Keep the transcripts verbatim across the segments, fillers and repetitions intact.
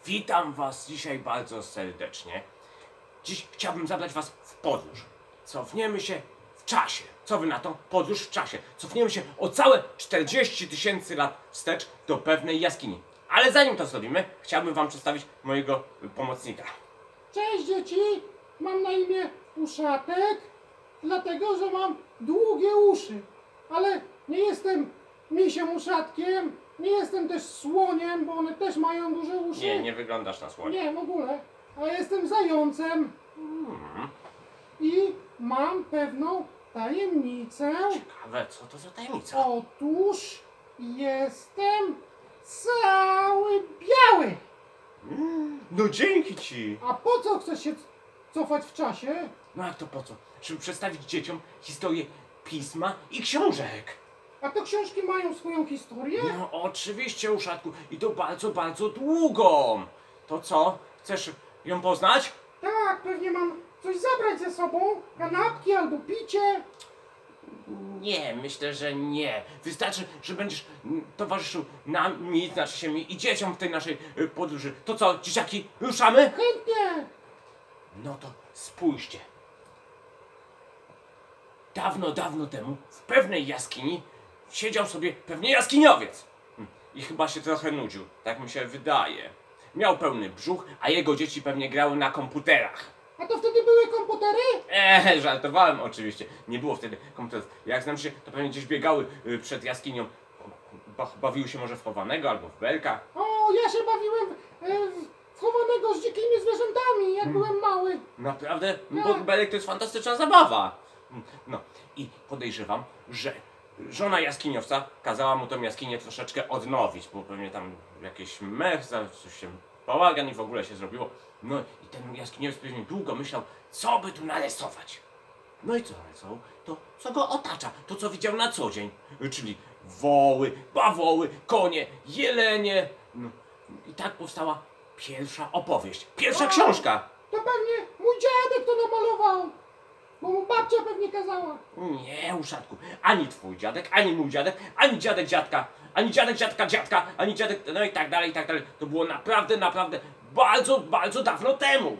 Witam was dzisiaj bardzo serdecznie. Dziś chciałbym zabrać was w podróż. Cofniemy się w czasie. Co wy na to? Podróż w czasie. Cofniemy się o całe czterdzieści tysięcy lat wstecz do pewnej jaskini. Ale zanim to zrobimy, chciałbym wam przedstawić mojego pomocnika. Cześć dzieci, mam na imię Uszatek, dlatego że mam długie uszy. Ale nie jestem misiem uszatkiem, nie jestem też słoniem, bo one też mają duże uszy. Nie, nie wyglądasz na słonia. Nie, w ogóle. A jestem zającem Hmm, i mam pewną tajemnicę. ciekawe, co to za tajemnica? Otóż jestem cały biały. Mm, no dzięki ci! A po co chcesz się cofać w czasie? No jak to po co? Żeby przedstawić dzieciom historię pisma i książek. A te książki mają swoją historię? No oczywiście, Uszatku, i to bardzo, bardzo długą. To co? Chcesz ją poznać? Tak, pewnie mam coś zabrać ze sobą. Kanapki albo picie. Nie, myślę, że nie. Wystarczy, że będziesz mm, towarzyszył nam, mi, znaczy się mi i dzieciom w tej naszej y, podróży. To co, dzieciaki, ruszamy? Chętnie. No to spójrzcie. Dawno, dawno temu w pewnej jaskini siedział sobie pewnie jaskiniowiec. Hm, I chyba się trochę nudził, tak mi się wydaje. Miał pełny brzuch, a jego dzieci pewnie grały na komputerach. A to wtedy były komputery? Eee, żartowałem oczywiście. Nie było wtedy komputerów. Jak znam się, to pewnie gdzieś biegały y, przed jaskinią. Ba bawiły się może w chowanego albo w belka. O, ja się bawiłem e, w chowanego z dzikimi zwierzętami, jak byłem mały. Naprawdę? Bo Tak. belek to jest fantastyczna zabawa. No i podejrzewam, że żona jaskiniowca kazała mu tą jaskinię troszeczkę odnowić, bo pewnie tam jakieś mech, coś się bałagan i w ogóle się zrobiło. No i ten jaskiniowiec pewnie długo myślał, co by tu narysować. No i co narysował? To, co go otacza, to co widział na co dzień, czyli woły, bawoły, konie, jelenie. No, i tak powstała pierwsza opowieść, pierwsza O! książka. To pewnie mój dziadek to namalował. Bo mu babcia pewnie kazała. Nie, Uszatku, ani twój dziadek, ani mój dziadek, ani dziadek dziadka, ani dziadek dziadka dziadka, ani dziadek, no i tak dalej, i tak dalej. To było naprawdę, naprawdę bardzo, bardzo dawno temu.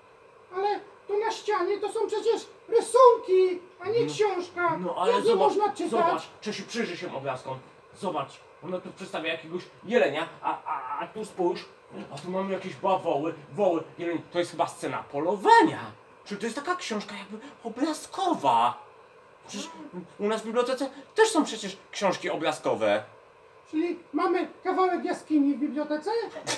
Ale to na ścianie to są przecież rysunki, a nie książka. No ale Jak nie zobacz, można czytać? zobacz, Czesiu, przyjrzyj się obrazkom. Zobacz, ona tu przedstawia jakiegoś jelenia, a, a, a tu spójrz, a tu mamy jakieś bawoły, woły, jeleń. To jest chyba scena polowania. Czyli to jest taka książka jakby obrazkowa. Przecież u nas w bibliotece też są przecież książki obrazkowe. Czyli mamy kawałek jaskini w bibliotece?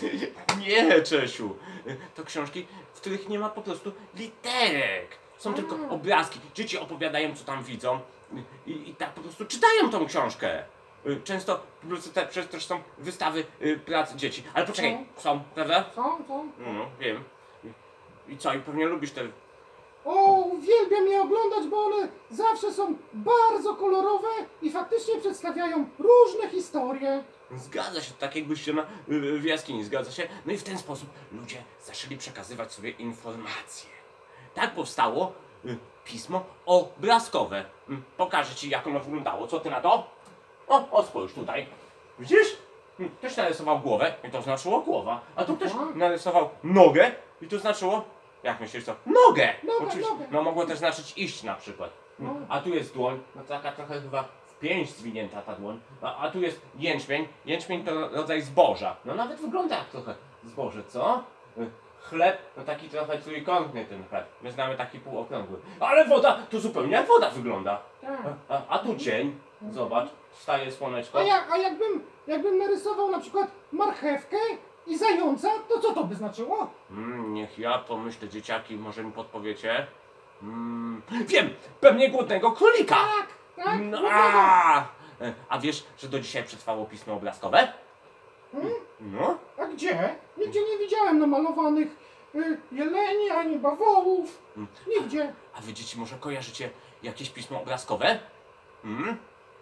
Nie, Czesiu. To książki, w których nie ma po prostu literek. Są A. tylko obrazki. Dzieci opowiadają, co tam widzą i, i tak po prostu czytają tą książkę. Często w bibliotece też są wystawy y, prac dzieci. Ale poczekaj, są, prawda? Są, są. No, wiem. I, I co? I pewnie lubisz te... O, uwielbiam je oglądać, bo one zawsze są bardzo kolorowe i faktycznie przedstawiają różne historie. Zgadza się, tak jakbyś się na, y, w jaskini, zgadza się. No i w ten sposób ludzie zaczęli przekazywać sobie informacje. Tak powstało y, pismo obrazkowe. Y, pokażę ci, jak ono wyglądało. Co ty na to? O, o spójrz tutaj. Widzisz? Y, ktoś narysował głowę i to znaczyło głowa. A tu ktoś Aha. narysował nogę i to znaczyło... Jak myślisz co? Nogę! Nogę, Oczywiście. nogę. No mogło też znaczyć iść na przykład. Y, No. A tu jest dłoń, no taka trochę chyba w pięć zwinięta ta dłoń. A, a tu jest jęczmień. Jęczmień to rodzaj zboża. No nawet wygląda jak trochę zboże, co? Y, Chleb, no taki trochę trójkątny ten chleb. My znamy taki półokrągły. Ale woda, to zupełnie jak woda wygląda. Tak. A, a, a tu cień, zobacz, wstaje słoneczko. A, jak, a jakbym, jakbym narysował na przykład marchewkę i zająca, to co to by znaczyło? Mm, niech ja pomyślę, dzieciaki, może mi podpowiecie. Mm, wiem, pewnie głodnego królika. Tak, tak. No, no a, a wiesz, że do dzisiaj przetrwało pismo obrazkowe? Hmm? No. A gdzie? Nigdzie nie widziałem namalowanych y, jeleni ani bawołów. Mm. Nigdzie. A wy dzieci może kojarzycie jakieś pismo obrazkowe? Hmm?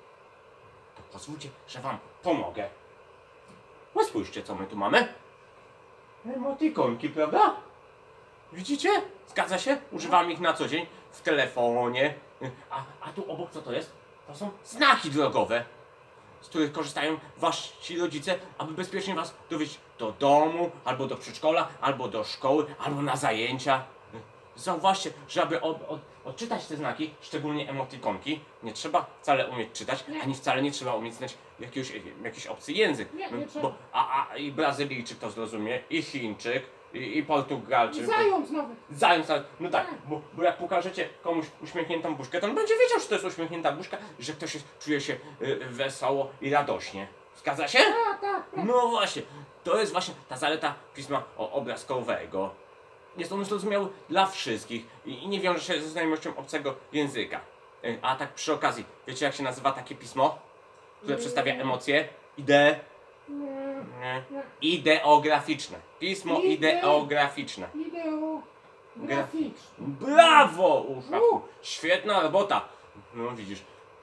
To pozwólcie, że wam pomogę. No spójrzcie, co my tu mamy. Emotikonki, prawda? Widzicie? Zgadza się? Używam ich na co dzień w telefonie. A, a tu obok co to jest? To są znaki drogowe. z których korzystają wasi rodzice, aby bezpiecznie was dowieźć do domu, albo do przedszkola, albo do szkoły, albo na zajęcia. Zauważcie, że aby od, od, odczytać te znaki, szczególnie emotikonki, nie trzeba wcale umieć czytać, Nie. ani wcale nie trzeba umieć znać jakiegoś, jakiś obcy język. Nie, nie trzeba. Bo, a, a i Brazylijczyk to zrozumie, i Chińczyk, i, i Portugalczyk. I zając nawet. Zając, no tak, Tak. bo, bo jak pokażecie komuś uśmiechniętą buźkę, to on będzie wiedział, że to jest uśmiechnięta buźka, że ktoś jest, czuje się y, wesoło i radośnie. Zgadza się? Tak, tak, tak. No właśnie, to jest właśnie ta zaleta pisma o- obrazkowego. Jest on zrozumiały dla wszystkich i, i nie wiąże się ze znajomością obcego języka. Y, A tak przy okazji, wiecie jak się nazywa takie pismo, które Nie. przedstawia emocje? Ide... Nie, nie. nie. Ideograficzne. Pismo Ide- ideograficzne. Wideo graficzne. Brawo, Uszaku! U. Świetna robota! No widzisz.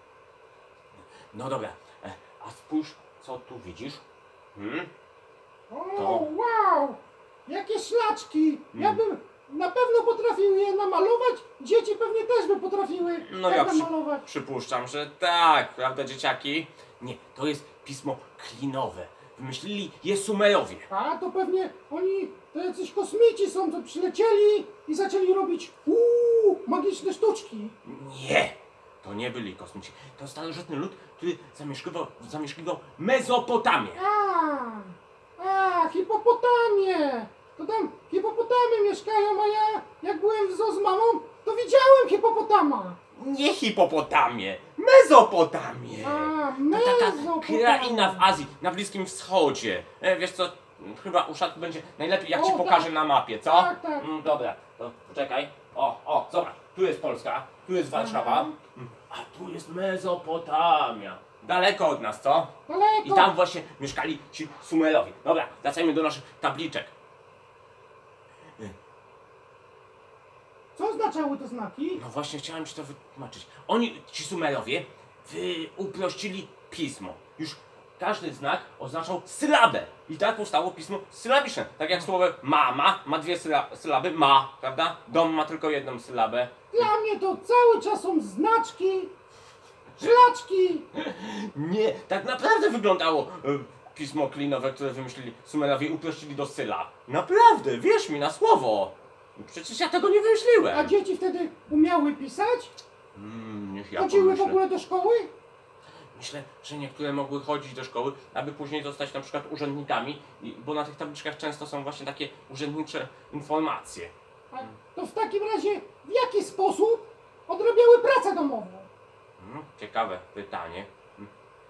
No dobra, e, a spójrz, co tu widzisz? Hmm? O, To. wow! Jakie szlaczki! Ja Mm. bym na pewno potrafił je namalować. Dzieci pewnie też by potrafiły No tak ja przy, namalować. przypuszczam, że tak, prawda dzieciaki? Nie, to jest pismo klinowe. Wymyślili je Sumerowie. A to pewnie oni to jacyś kosmici są, co przylecieli i zaczęli robić uuu, magiczne sztuczki. Nie, to nie byli kosmici. To starożytny lud, który zamieszkiwał, zamieszkiwał Mezopotamię. A, a, hipopotamie! To tam hipopotamy mieszkają, a ja jak byłem w zoo z mamą, to widziałem hipopotama. Nie hipopotamię, Mezopotamię. A, To taka Mezopotamia. kraina w Azji, na Bliskim Wschodzie. E, wiesz co, chyba Uszatku będzie najlepiej jak O, ci tak. pokażę na mapie, co? Tak, tak. Mm, dobra, to poczekaj. O, o, zobacz, tu jest Polska, tu jest Warszawa, Aha. mm, a tu jest Mezopotamia. Daleko od nas, co? Daleko. I tam właśnie mieszkali ci Sumerowie. Dobra, wracajmy do naszych tabliczek. Co oznaczały te znaki? No właśnie chciałem ci to wytłumaczyć. Oni, ci Sumerowie, wy uprościli pismo. Już każdy znak oznaczał sylabę. I tak powstało pismo sylabiczne. Tak jak słowo mama ma dwie syla sylaby, ma, prawda? Dom ma tylko jedną sylabę. Dla mnie to cały czas są znaczki, szlaczki. Nie, tak naprawdę wyglądało e, pismo klinowe, które wymyślili Sumerowie i uprościli do syla. Naprawdę, wierz mi na słowo. Przecież ja tego nie A wymyśliłem. dzieci wtedy umiały pisać? Mm, niech ja Chodziły w pomyślę. ogóle do szkoły? Myślę, że niektóre mogły chodzić do szkoły, aby później zostać na przykład urzędnikami, i- bo na tych tabliczkach często są właśnie takie urzędnicze informacje. A to w takim razie w jaki sposób odrabiały pracę domową? Hmm, ciekawe pytanie. Hmm.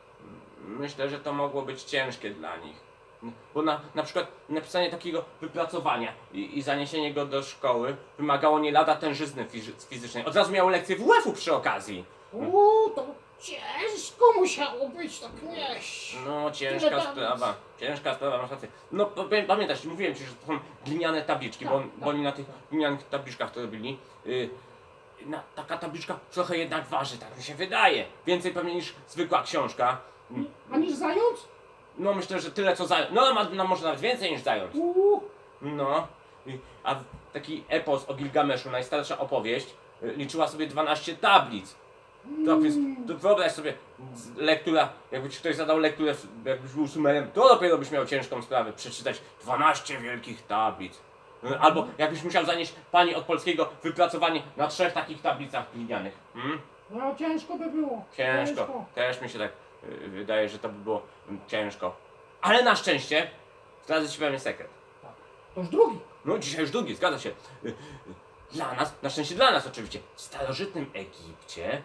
Myślę, że to mogło być ciężkie dla nich. Hmm, Bo na, na przykład napisanie takiego wypracowania i, i zaniesienie go do szkoły wymagało nie lada tężyzny fizy- fizycznej. Od razu miały lekcję W F-u przy okazji. Uuu, to ciężko musiało być tak nieść. No, ciężka Tyle tablic. sprawa. Ciężka sprawa, masz rację. No, pamię- pamiętasz, mówiłem ci, że to są gliniane tabliczki, bo, Tak, bo tak. oni na tych glinianych tabliczkach to robili. Y, na, taka tabliczka trochę jednak waży, tak mi się wydaje. Więcej pewnie niż zwykła książka. Mm, A niż zając? No, myślę, że tyle co zając. No, ma, no może nawet więcej niż zając. Uuu, No. Y, A w- taki epos o Gilgameszu, najstarsza opowieść, y, liczyła sobie dwanaście tablic. To więc to wyobraź sobie z- lektura, jakby ci ktoś zadał lekturę, w- jakbyś był Sumerem, to dopiero byś miał ciężką sprawę, przeczytać dwanaście wielkich tablic. Y, Albo jakbyś musiał zanieść pani od polskiego wypracowanie na trzech takich tablicach glinianych. Hmm? no ciężko by było. Ciężko. Też mi się tak y, wydaje, że to by było mm, ciężko. Ale na szczęście, zdradzę ci pewien sekret. To już drugi. No dzisiaj już drugi, zgadza się. Y, y, Dla nas, na szczęście dla nas oczywiście, w starożytnym Egipcie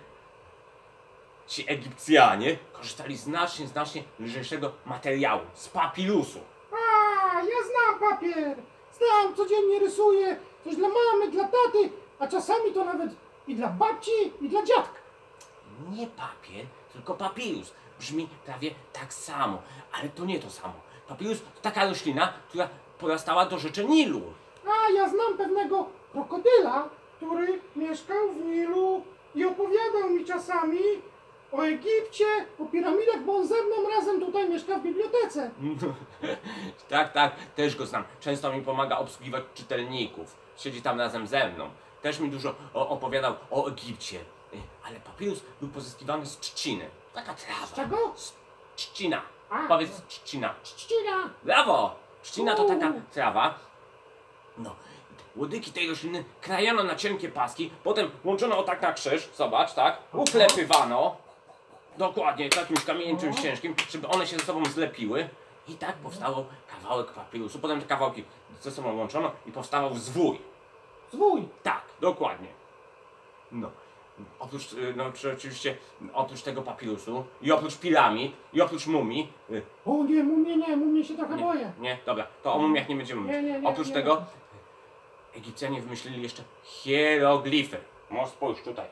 ci Egipcjanie korzystali znacznie, znacznie lżejszego materiału, z papirusu. A, ja znam papier. Znam, codziennie rysuję. Coś dla mamy, dla taty, a czasami to nawet i dla babci, i dla dziadka. Nie papier, tylko papirus. Brzmi prawie tak samo, ale to nie to samo. Papirus to taka roślina, która porastała do rzeczy Nilu. A, ja znam pewnego krokodyla, który mieszkał w Nilu i opowiadał mi czasami o Egipcie, o piramidach, bo on ze mną razem tutaj mieszka w bibliotece. Tak, tak, też go znam. Często mi pomaga obsługiwać czytelników. Siedzi tam razem ze mną. Też mi dużo o, opowiadał o Egipcie. Y, Ale papirus był pozyskiwany z trzciny. Taka trawa. Z czego? Z trzcina. A. Powiedz trzcina. Trzcina. Brawo! Trzcina to taka Uuu. trawa. No. Łodygi tej rośliny krajano na cienkie paski, potem łączono o tak na krzyż, zobacz, tak? Uklepywano. Dokładnie, jakimś kamieniem czymś ciężkim, żeby one się ze sobą zlepiły. I tak powstał kawałek papirusu. Potem te kawałki ze sobą łączono i powstawał zwój. Zwój. Tak, dokładnie. No. Oprócz, y, no czy oczywiście, oprócz tego papirusu, i oprócz piramid, i oprócz mumii. y, O nie, mumie nie, mumie się trochę boję. Nie, dobra, to o mumiach nie będziemy mówić. Nie, nie, nie, Oprócz nie. tego Egipcjanie wymyślili jeszcze hieroglify. No spójrz tutaj.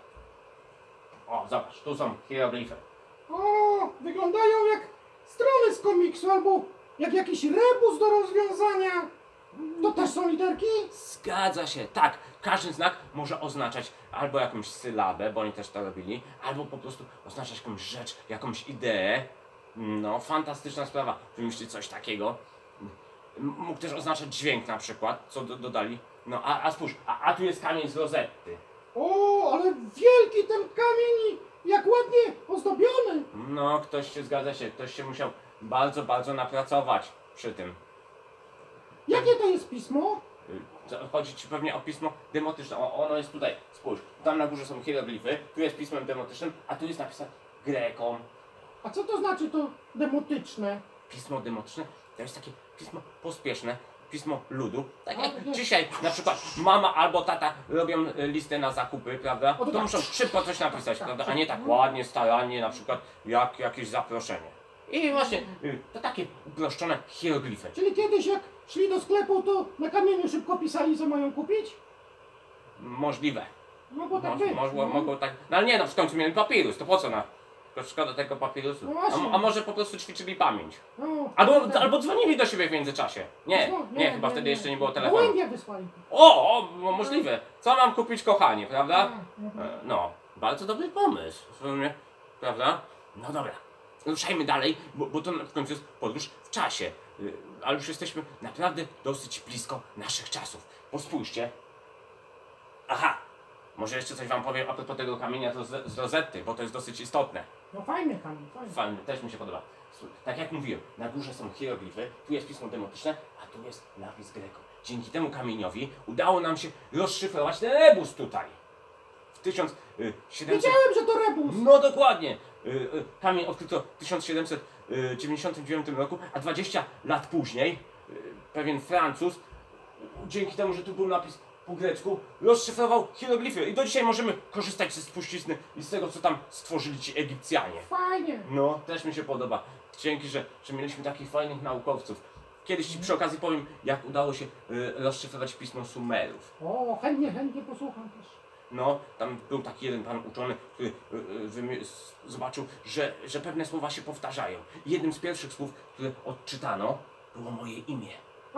O, zobacz, tu są hieroglify. O, wyglądają jak strony z komiksu albo jak jakiś rebus do rozwiązania. To też są literki? Zgadza się, tak. Każdy znak może oznaczać albo jakąś sylabę, bo oni też to robili, albo po prostu oznaczać jakąś rzecz, jakąś ideę. No, fantastyczna sprawa, wymyślić coś takiego. M- Mógł też oznaczać dźwięk na przykład, co do, dodali. No, a, a spójrz, a, a tu jest kamień z Rozetty. O, ale wielki ten kamień i jak ładnie ozdobiony. No, ktoś się, zgadza się, ktoś się musiał bardzo, bardzo napracować przy tym. Jakie to jest pismo? Y, to Chodzi ci pewnie o pismo demotyczne. O, ono jest tutaj, spójrz. Tam na górze są hieroglify, tu jest pismem demotycznym, a tu jest napisane Grekom. A co to znaczy to demotyczne? Pismo demotyczne to jest takie pismo pospieszne, pismo ludu. Tak A, jak nie. dzisiaj na przykład mama albo tata robią y, listę na zakupy, prawda? O, to To tak. muszą szybko coś napisać, Tak, prawda? A tak. nie tak ładnie, starannie, na przykład jak jakieś zaproszenie. I właśnie y, to takie uproszczone hieroglify. Czyli kiedyś jak szli do sklepu, to na kamieniu szybko pisali, co mają kupić? Możliwe. Mogło tak Moż, być. mogło, no. mogło tak. No ale nie no, w końcu mieli papirus, to po co na. To szkoda tego papirusu. No A, właśnie. a może po prostu ćwiczyli pamięć. No, Albo, tak. albo dzwonili do siebie w międzyczasie. Nie, No, nie, chyba wtedy jeszcze nie było telefonu. Gołębia wysłali. O, o, mo- możliwe. Co mam kupić, kochanie, prawda? A, no. E, No, bardzo dobry pomysł. W sumie, prawda? No dobra. Ruszajmy dalej, bo, bo to w końcu jest podróż w czasie. Y, Ale już jesteśmy naprawdę dosyć blisko naszych czasów. Bo spójrzcie. Aha, może jeszcze coś wam powiem a propos tego kamienia z, z Rozetty, bo to jest dosyć istotne. No fajny kamień, fajny. Fajny, też mi się podoba. Słuchaj, tak jak mówiłem, na górze są hieroglify, tu jest pismo demotyczne, a tu jest napis Greco. Dzięki temu kamieniowi udało nam się rozszyfrować ten rebus tutaj. W tysiąc siedemset... Wiedziałem, że to rebus. No dokładnie! Y, y, Kamień odkryto w tysiąc siedemset dziewięćdziesiątym dziewiątym roku, a dwadzieścia lat później y, pewien Francuz, y, dzięki temu, że tu był napis po grecku, rozszyfrował hieroglify i do dzisiaj możemy korzystać ze spuścizny i z tego, co tam stworzyli ci Egipcjanie. Fajnie. No, też mi się podoba. Dzięki, że, że mieliśmy takich fajnych naukowców. Kiedyś ci przy okazji powiem, jak udało się y, rozszyfrować pismo Sumerów. O, chętnie, chętnie posłucham też. No, tam był taki jeden pan uczony, który y, y, wymi- s- zobaczył, że, że pewne słowa się powtarzają. I jednym z pierwszych słów, które odczytano, było moje imię.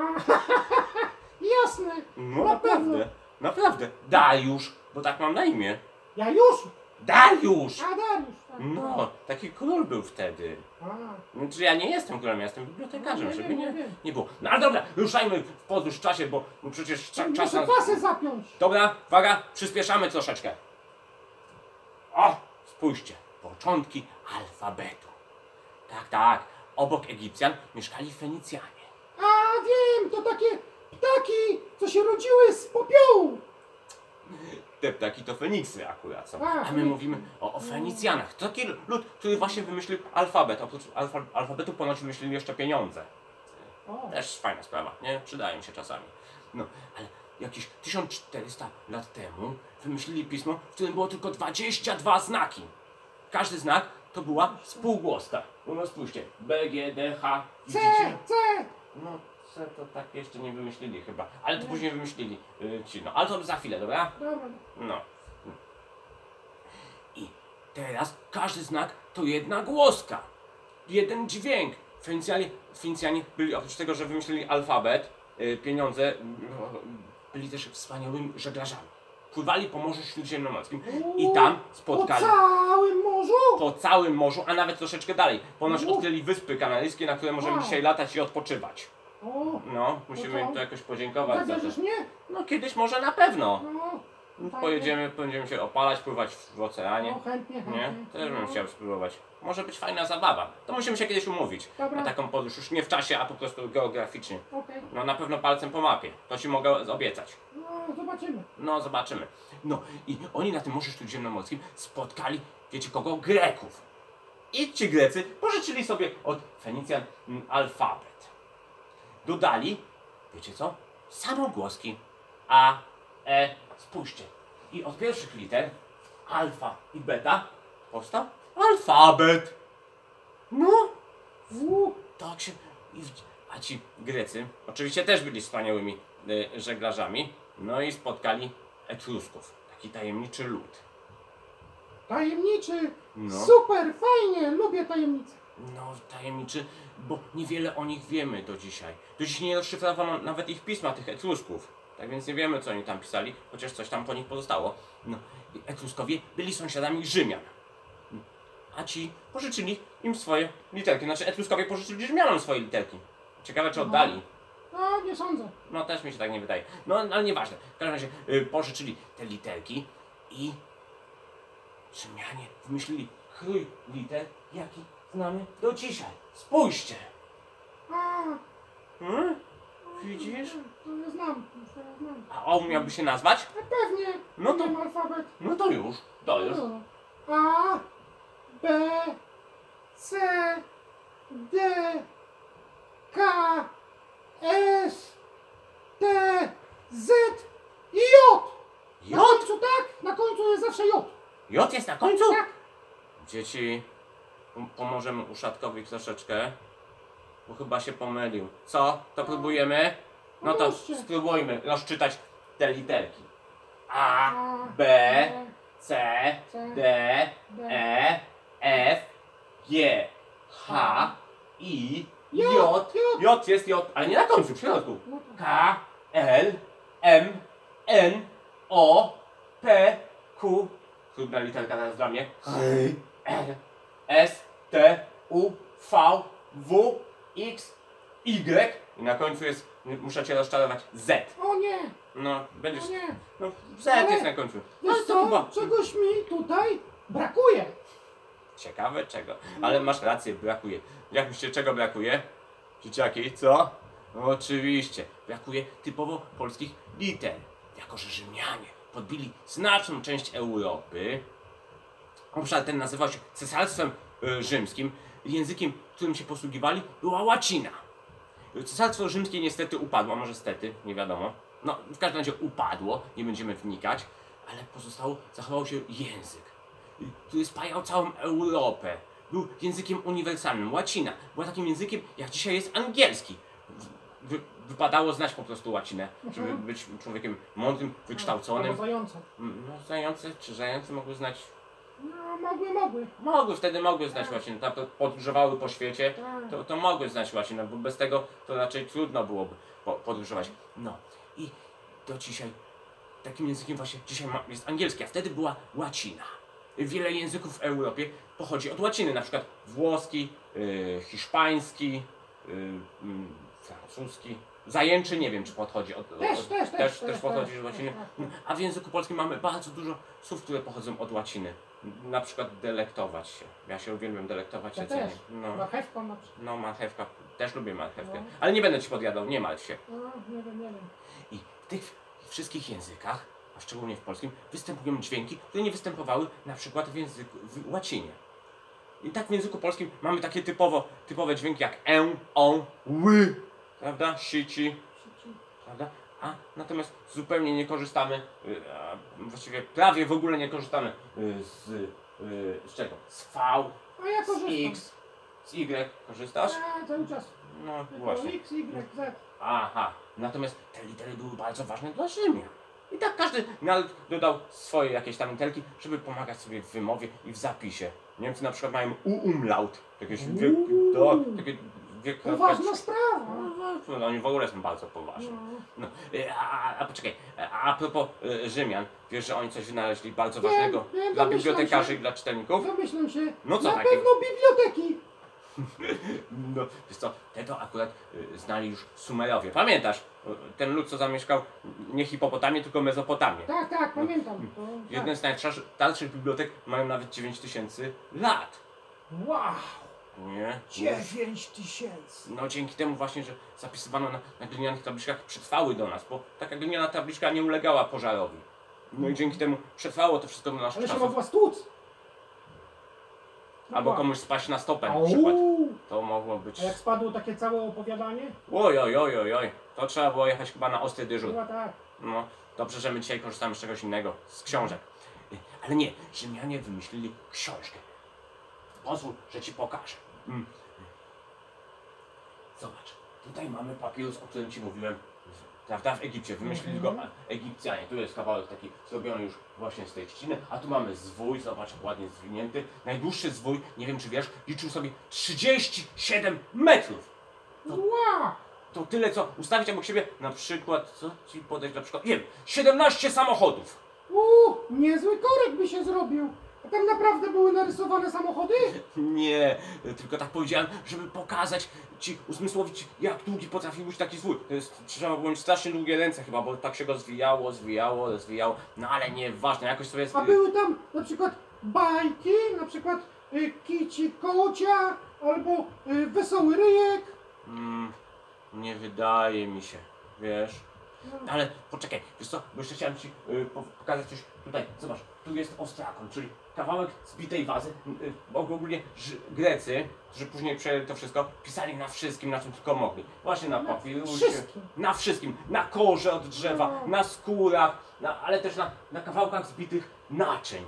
Jasne. No Na pewno. naprawdę, naprawdę. Dariusz, bo tak mam na imię. Ja już. Dariusz! A Dariusz. Tak. No, taki król był wtedy. A, Znaczy ja nie jestem królem, ja jestem bibliotekarzem, No, nie żeby wiem, nie, nie wiem. nie było. No ale dobra, ruszajmy w podróż w czasie, bo, bo przecież cza, czas muszę nas... pasę zapiąć. Dobra, uwaga, przyspieszamy troszeczkę. O, spójrzcie, początki alfabetu. Tak, tak, obok Egipcjan mieszkali Fenicjanie. A, wiem, to takie ptaki, co się rodziły z popiołu. Te ptaki to Feniksy akurat są, A, a my Feniksy. mówimy o, o Fenicjanach. To taki lud, który właśnie wymyślił alfabet. Oprócz alfa, alfabetu ponoć wymyślili jeszcze pieniądze. O, Też fajna sprawa, nie? Przydają się czasami. No, ale jakieś tysiąc czterysta lat temu wymyślili pismo, w którym było tylko dwadzieścia dwa znaki. Każdy znak to była spółgłoska. No spójrzcie, B, G, D, H, C, widzicie? C. No, C to tak jeszcze nie wymyślili chyba, ale to później wymyślili y, ci, no. Ale to za chwilę, dobra? Dobra. No. I teraz każdy znak to jedna głoska. Jeden dźwięk. Fenicjanie, Fenicjanie byli, oprócz tego, że wymyślili alfabet, y, pieniądze, y, byli też wspaniałymi żeglarzami. Pływali po Morzu Śródziemnomorskim i tam spotkali Po całym morzu? po całym morzu, a nawet troszeczkę dalej. Ponoć U. odkryli Wyspy Kanaryjskie, na które możemy Wow. dzisiaj latać i odpoczywać. O, No, musimy No to- im to jakoś podziękować za to. zabierzesz mnie? No kiedyś może na pewno. No, Pojedziemy, będziemy się opalać, pływać w oceanie. No, chętnie, chętnie. Nie? Też bym No. chciał spróbować. Może być fajna zabawa. To musimy się kiedyś umówić. Dobra. Na taką podróż już nie w czasie, a po prostu geograficznie. Okej. No na pewno palcem po mapie. To ci mogę obiecać. No, zobaczymy. No zobaczymy. No i oni na tym Morzu Śródziemnomorskim spotkali, wiecie kogo? Greków. I ci Grecy pożyczyli sobie od Fenicjan mm, alfabet. Dodali, wiecie co? Samogłoski. A, E, spójrzcie. I od pierwszych liter, alfa i beta, powstał alfabet. No, U, tak się... i w- A ci Grecy oczywiście też byli wspaniałymi y, żeglarzami. No i spotkali Etrusków. Taki tajemniczy lud. tajemniczy. No. Super, fajnie, lubię tajemnice. No, tajemniczy, bo niewiele o nich wiemy do dzisiaj. Do dziś nie rozszyfrowano nawet ich pisma, tych Etrusków. Tak więc nie wiemy, co oni tam pisali, chociaż coś tam po nich pozostało. No, i Etruskowie byli sąsiadami Rzymian. A ci pożyczyli im swoje literki. Znaczy, Etruskowie pożyczyli Rzymianom swoje literki. Ciekawe, czy oddali. No, nie sądzę. No, też mi się tak nie wydaje. No, ale nieważne. W każdym razie y, pożyczyli te literki i Rzymianie wymyślili krój liter, jaki znamy do dzisiaj. Spójrzcie! A, Hmm? Widzisz? to ja znam, to ja znam. A on miałby się nazwać? A pewnie. No to- Wiem alfabet. No to już, to już. No. A, B, C, D, K, S, T, Z i J. Na J? końcu tak, na końcu jest zawsze J. J jest na końcu? Tak. Dzieci, pom- pomożemy uszatkowi troszeczkę, bo chyba się pomylił. Co? To próbujemy? No to Pomóżcie. spróbujmy rozczytać te literki. A, A, B, C, C, D, D, E, F, G, H, I, J. J, J. J jest J, ale nie na końcu, w środku. No tak. K, L, M, N, O, P, Q. Trudna literka teraz dla mnie. R, S, T, U, V, W, X, Y. I na końcu jest, muszę cię rozczarować, Z. O nie, No, będziesz. o nie. No, Z Ale- jest na końcu. Wiesz Ale to chyba. co, czegoś mi tutaj brakuje. Ciekawe czego. Ale masz rację, brakuje. Jak myślicie, czego brakuje? Dzieciaki, co? No, oczywiście, brakuje typowo polskich liter. Jako że Rzymianie podbili znaczną część Europy, obszar ten nazywał się Cesarstwem y, Rzymskim. Językiem, którym się posługiwali, była łacina. Cesarstwo Rzymskie niestety upadło, może stety, nie wiadomo. No, w każdym razie upadło, nie będziemy wnikać, ale pozostało, zachował się język, y, który spajał całą Europę. Był językiem uniwersalnym. Łacina była takim językiem, jak dzisiaj jest angielski. Wy, wypadało znać po prostu łacinę, żeby Mhm. być człowiekiem mądrym, wykształconym. Albo zające. Mm, No, zające czy zające mogły znać. No, mogły, mogły. Mogły, wtedy mogły znać łacinę. Tam to podróżowały po świecie, Tak. to, to mogły znać łacinę, bo bez tego to raczej trudno byłoby po, podróżować. No i do dzisiaj takim językiem właśnie dzisiaj ma, jest angielski, a wtedy była łacina. Wiele języków w Europie pochodzi od łaciny, na przykład włoski, yy, hiszpański, yy, mm, francuski. Zajęczy nie wiem, czy podchodzi od, Też, od, też, też, też, też też, podchodzi też, od łaciny. też, też. A w języku polskim mamy bardzo dużo słów, które pochodzą od łaciny. Na przykład delektować się. Ja się uwielbiam delektować Ja jedzenie. też. No, Marchewką na przykład. no marchewka, też lubię marchewkę. No. Ale nie będę ci podjadał, nie martw się. No, nie wiem, nie wiem. I w tych wszystkich językach, a szczególnie w polskim, występują dźwięki, które nie występowały na przykład w języku, w łacinie. I tak w języku polskim mamy takie typowo, typowe dźwięki jak e, on, ły, prawda, sici, prawda? A natomiast zupełnie nie korzystamy, y, a właściwie prawie w ogóle nie korzystamy y, z, y, z czego? Z V, A ja z korzystam. X, z Y. Korzystasz? A, cały czas. No Tylko właśnie. X, Y, Z. Aha, natomiast te litery były bardzo ważne dla Rzymian. I tak każdy naród dodał swoje jakieś tam literki, żeby pomagać sobie w wymowie i w zapisie. Niemcy na przykład mają u-umlaut, jakieś wiek, to, takie wiek, Poważna sprawa. no, no, oni w ogóle są bardzo poważni. No. No, y, a, a, a poczekaj, a, a propos y, Rzymian, wiesz, że oni coś wynaleźli bardzo Wiem, ważnego wiem, dla domyślam bibliotekarzy się. i dla czytelników? Domyślam się. No co Na takiego? pewno biblioteki. No, wiesz co, te to akurat y, znali już Sumerowie. Pamiętasz? Y, Ten lud, co zamieszkał nie Hipopotamie, tylko Mezopotamię. Tak, tak, pamiętam. To, Jedne z najstarszych bibliotek mają nawet dziewięć tysięcy lat. tak. Wow! Nie? dziewięć tysięcy! No dzięki temu właśnie, że zapisywano na, na glinianych tabliczkach, przetrwały do nas, bo taka gliniana tabliczka nie ulegała pożarowi. No i dzięki temu przetrwało to wszystko do naszych Ale się czasów. mogła stłuc! Albo komuś spaść na stopę na przykład. Au! To mogło być... A jak spadło takie całe opowiadanie? Oj, oj, oj, oj, oj. To trzeba było jechać chyba na ostry dyżur. Chyba tak. No, dobrze, że my dzisiaj korzystamy z czegoś innego, z książek. Ale nie, Rzymianie wymyślili książkę. Pozwól, że ci pokażę. Mm. Zobacz, tutaj mamy papirus, o którym ci mówiłem, prawda, w Egipcie. Wymyślili go Egipcjanie. Tu jest kawałek taki zrobiony już właśnie z tej trzciny, a tu mamy zwój, zobacz, jak ładnie zwinięty. Najdłuższy zwój, nie wiem czy wiesz, liczył sobie trzydzieści siedem metrów. To, Wow! to tyle, co ustawić obok siebie, na przykład, co ci podać na przykład, nie wiem, siedemnaście samochodów. Uuu, niezły korek by się zrobił. A tam naprawdę były narysowane samochody? Nie, tylko tak powiedziałem, żeby pokazać ci, uzmysłowić, jak długi potrafi być taki zwój. To jest, trzeba było mieć strasznie długie ręce chyba, bo tak się go zwijało, zwijało, zwijało. No ale nieważne, jakoś sobie... A były tam na przykład bajki, na przykład y, Kici Kocia, albo y, Wesoły Ryjek. Mm, nie wydaje mi się, wiesz. No. Ale poczekaj, wiesz co, bo jeszcze chciałem ci y, po- pokazać coś tutaj. Zobacz, tu jest ostrakon, czyli kawałek zbitej wazy. Y, bo ogólnie Ży- Grecy, którzy później przejęli to wszystko, pisali na wszystkim, na czym tylko mogli. Właśnie na Na papirusie, wszystkim. na wszystkim, na korze od drzewa, No. na skórach, na, ale też na, na kawałkach zbitych naczyń.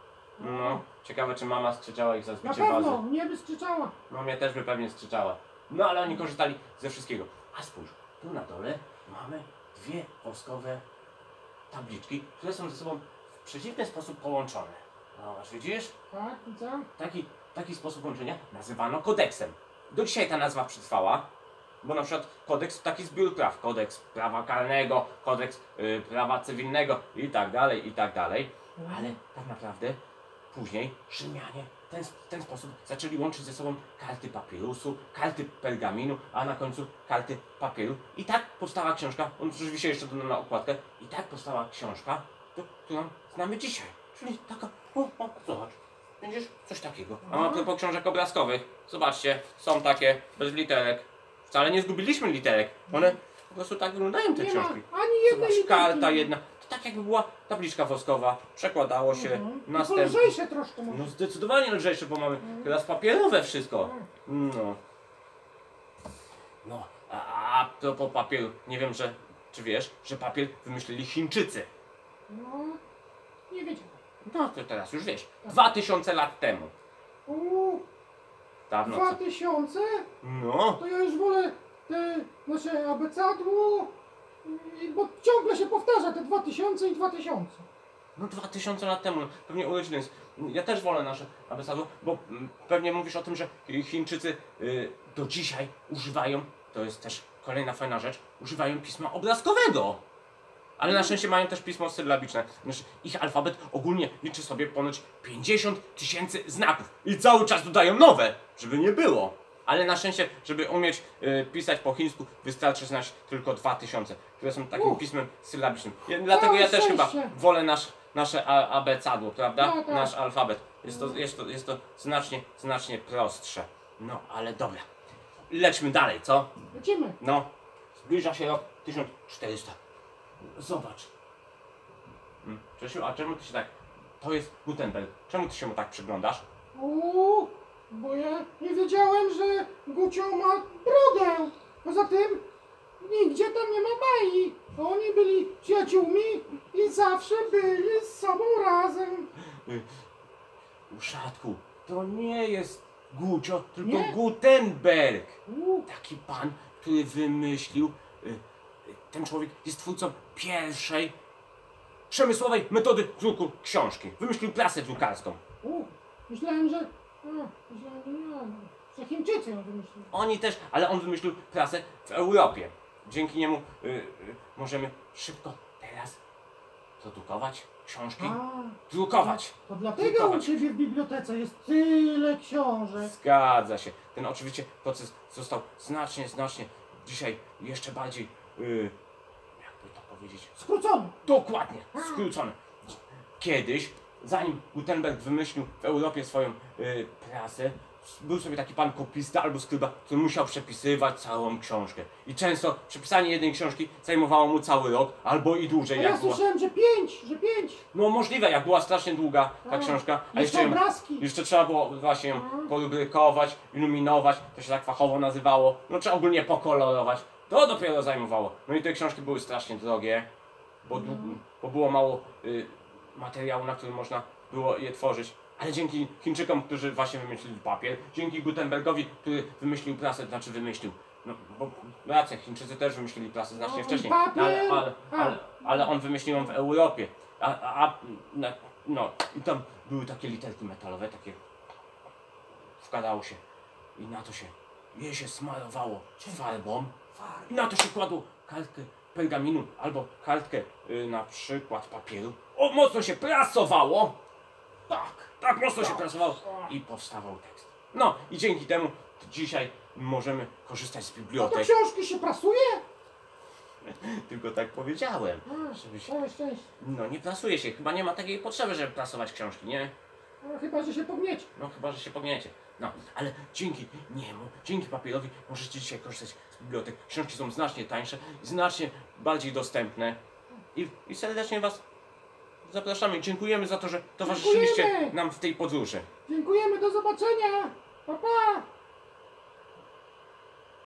No, ciekawe czy mama skrzyczała ich za Na zbicie pewno, wazy. mnie by skrzyczała. No mnie też by pewnie skrzyczała. No ale oni korzystali ze wszystkiego. A spójrz, tu na dole mamy dwie woskowe tabliczki, które są ze sobą w przeciwny sposób połączone. Zobacz, widzisz? Tak, widzę. Taki, taki sposób łączenia nazywano kodeksem. Do dzisiaj ta nazwa przetrwała, bo na przykład kodeks to taki zbiór praw. Kodeks prawa karnego, kodeks y, prawa cywilnego i tak dalej, i tak dalej. Ale tak naprawdę później Rzymianie w ten, w ten sposób zaczęli łączyć ze sobą karty papirusu, karty pergaminu, a na końcu karty papieru. I tak powstała książka, on oczywiście jeszcze dodał na okładkę, i tak powstała książka, to, którą znamy dzisiaj. Czyli taka, o, o, zobacz, widzisz, coś takiego. A ma propos książek obrazkowych, zobaczcie, są takie, bez literek. Wcale nie zgubiliśmy literek, one po prostu tak wyglądają te Nie ma książki. ani jednej Zobacz, literki. karta jedna. To tak jakby była tabliczka woskowa. Przekładało się Mhm. Tylko następnie. lżejsze troszkę może. No zdecydowanie lżejsze, bo mamy teraz papierowe wszystko. No. No, a, a propos papieru, nie wiem, że, czy wiesz, że papier wymyślili Chińczycy. No, nie wiedziałem. No to teraz już wiesz. Dwa tysiące lat temu. Uuu, Dawno dwa co? tysiące? No. To ja już wolę te nasze abecadło, i- bo ciągle się powtarza te dwa tysiące i dwa tysiące. No dwa tysiące lat temu, no, pewnie urodziny jest. Ja też wolę nasze ambasador, bo mm, pewnie mówisz o tym, że Chińczycy y, do dzisiaj używają, to jest też kolejna fajna rzecz, używają pisma obrazkowego. Ale na szczęście mają też pismo sylabiczne. Znaczy, ich alfabet ogólnie liczy sobie ponoć pięćdziesiąt tysięcy znaków i cały czas dodają nowe, żeby nie było. Ale na szczęście, żeby umieć y, pisać po chińsku, wystarczy znać tylko dwa tysiące, które są takim Uff. pismem sylabicznym. Ja, dlatego ja też chyba szczęście. wolę nasz, nasze a- abecadło, prawda? No tak. Nasz alfabet. Jest to, jest, to, jest to znacznie, znacznie prostsze. No, ale dobra. Lećmy dalej, co? Lecimy. No, zbliża się rok tysiąc czterysta. Zobacz. Hmm. Czesiu, a czemu ty się tak... To jest Gutenberg. Czemu ty się mu tak przyglądasz? Uuu, bo ja nie wiedziałem, że Gucio ma brodę. Poza tym nigdzie tam nie ma Mai. Oni byli przyjaciółmi i zawsze byli z sobą razem. Y, Uszatku, to nie jest Gucio, tylko Nie? Gutenberg. Uuu, Taki pan, który wymyślił... Y, y, ten człowiek jest twórcą pierwszej przemysłowej metody druku książki. Wymyślił prasę drukarską. uuu, myślałem, że... A, myślałem, że nie, no, że Chińczycy ją wymyślili. Oni też, ale on wymyślił prasę w Europie. Dzięki niemu y, y, możemy szybko teraz produkować książki A, drukować. to dlatego u Drukować. ciebie w bibliotece jest tyle książek. Zgadza się. Ten oczywiście proces został znacznie, znacznie dzisiaj jeszcze bardziej, yy, jakby to powiedzieć, Skrócony. dokładnie skrócony. Kiedyś, zanim Gutenberg wymyślił w Europie swoją yy, prasę, był sobie taki pan kopista albo skryba, który musiał przepisywać całą książkę. I często przepisanie jednej książki zajmowało mu cały rok, albo i A dłużej, ja jak była. słyszałem, że pięć, że pięć. No możliwe, jak była strasznie długa ta A, książka, a jeszcze jeszcze, ją, obrazki. jeszcze trzeba było właśnie ją A. porubrykować, iluminować, to się tak fachowo nazywało, no czy ogólnie pokolorować. To dopiero zajmowało. No i te książki były strasznie drogie, bo, dłu- bo było mało y, materiału, na którym można było je tworzyć. Ale dzięki Chińczykom, którzy właśnie wymyślili papier, dzięki Gutenbergowi, który wymyślił prasę, znaczy wymyślił, no bo no racja, Chińczycy też wymyślili prasę znacznie No i wcześniej, papier. ale, ale, A. ale, ale on wymyślił ją w Europie. A, a, a na, no i tam były takie literki metalowe, takie wkładało się i na to się, je się smarowało farbą i na to się kładło kartkę pergaminu albo kartkę y, na przykład papieru. O, mocno się prasowało. Tak, tak mocno się prasowało i powstawał tekst. No i dzięki temu dzisiaj możemy korzystać z A to bibliotek. książki się prasuje? Tylko tak powiedziałem, A, żebyś... całe szczęście. No nie prasuje się, chyba nie ma takiej potrzeby, żeby prasować książki, nie? No, chyba, że się pognieci. No chyba, że się pogniecie. No, ale dzięki niemu, dzięki papierowi możecie dzisiaj korzystać z bibliotek. Książki są znacznie tańsze, znacznie bardziej dostępne. I, i serdecznie Was zapraszamy. Dziękujemy za to, że towarzyszyliście Dziękujemy. nam w tej podróży. Dziękujemy, do zobaczenia. Pa, pa.